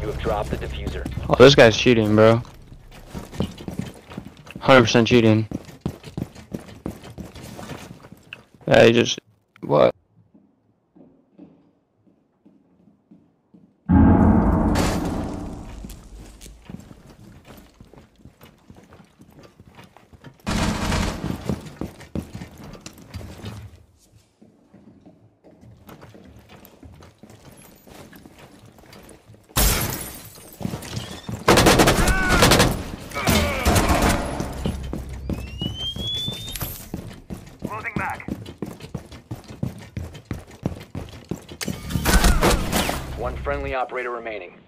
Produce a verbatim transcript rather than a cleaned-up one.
You have dropped the diffuser. Oh, this guy's cheating, bro. one hundred percent cheating. Yeah, he just... What? One friendly operator remaining.